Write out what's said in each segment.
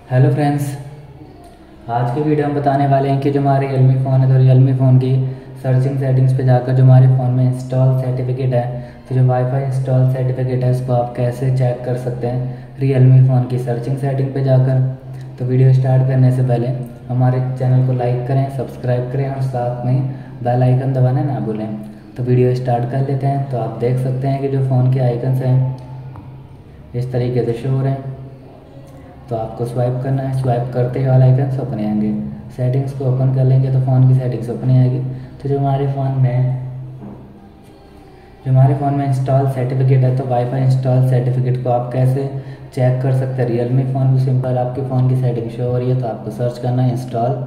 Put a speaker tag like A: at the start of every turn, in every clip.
A: Hello friends, आज की video हम बताने वाले हैं कि जो हमारे रियलमी फ़ोन है तो रियलमी फ़ोन की सर्चिंग सेटिंग्स पे जाकर जो हमारे फ़ोन में इंस्टॉल सर्टिफिकेट है तो जो वाईफाई इंस्टॉल सर्टिफिकेट है उसको आप कैसे चेक कर सकते हैं रियलमी फ़ोन की सर्चिंग सेटिंग पे जाकर। तो वीडियो स्टार्ट करने से पहले हमारे चैनल को लाइक करें, सब्सक्राइब करें और साथ में बेल आइकन दबाना ना भूलें। तो वीडियो स्टार्ट कर लेते हैं। तो आप देख सकते हैं कि जो फ़ोन के आइकन्स हैं इस तरीके से शो हो रहे हैं। तो आपको स्वाइप करना है, स्वाइप करते ही वाला आइकन्स ओपन आएंगे। सेटिंग्स को ओपन कर लेंगे तो फ़ोन की सेटिंग्स ओपन आएगी। तो जो हमारे फ़ोन में इंस्टॉल सर्टिफिकेट है तो वाईफाई इंस्टॉल सर्टिफिकेट को आप कैसे चेक कर सकते हैं। रियलमी फ़ोन भी सिंपल आपके फ़ोन की सेटिंग शो हो रही है तो आपको सर्च करना है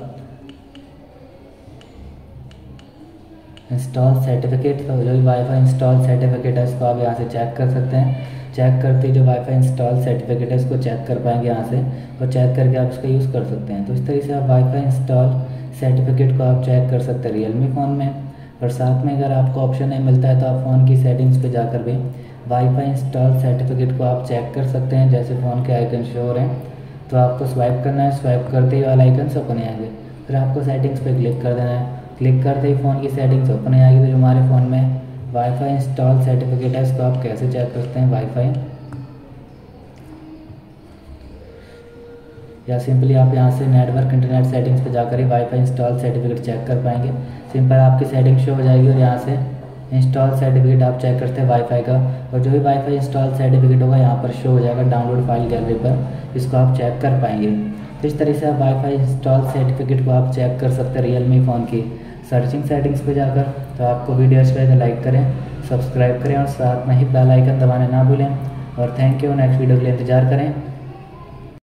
A: इंस्टॉल सर्टिफिकेट। तो जो वाईफाई इंस्टॉल सर्टिफिकेट है इसको आप यहाँ से चेक कर सकते हैं। चेक करते ही जो वाईफाई इंस्टॉल सर्टिफिकेट है इसको चेक कर पाएंगे यहाँ से, और चेक करके आप इसका यूज़ कर सकते हैं। तो इस तरीके से आप वाईफाई इंस्टॉल सर्टिफिकेट को आप चेक कर सकते हैं रियलमी फ़ोन में। और साथ में अगर आपको ऑप्शन नहीं मिलता है तो आप फ़ोन की सेटिंग्स पे जाकर भी वाईफाई इंस्टॉल सर्टिफिकेट को आप चेक कर सकते हैं। जैसे फ़ोन के आइकन शो हो रहे हैं तो आपको स्वाइप करना है, स्वाइप करते ही वाला आइकन ओपन आएंगे। फिर आपको सेटिंग्स पे क्लिक कर देना है। क्लिक करते ही फ़ोन की सेटिंग्स ओपन आएगी। तो जो हमारे फ़ोन में वाईफाई इंस्टॉल सर्टिफिकेट है इसको आप कैसे चेक करते हैं वाईफाई, या सिंपली आप यहाँ से नेटवर्क इंटरनेट सेटिंग्स पे जाकर ही वाईफाई इंस्टॉल सर्टिफिकेट चेक कर पाएंगे। सिंपल आपकी सेटिंग शो हो जाएगी और यहाँ से इंस्टॉल सर्टिफिकेट आप चेक करते हैं वाईफाई का, और जो भी वाईफाई इंस्टॉल सर्टिफिकेट होगा यहाँ पर शो हो जाएगा डाउनलोड फाइल गैलरी पर। इसको आप चेक कर पाएंगे। तो इस तरह से आप वाईफाई इंस्टॉल सर्टिफिकेट को आप चेक कर सकते हैं रियलमी फ़ोन की सर्चिंग सेटिंग्स पे जाकर। तो आपको वीडियो अच्छी लगे तो लाइक करें, सब्सक्राइब करें और साथ में ही बेल आइकन दबाना ना भूलें। और थैंक यू। नेक्स्ट वीडियो के लिए इंतजार करें।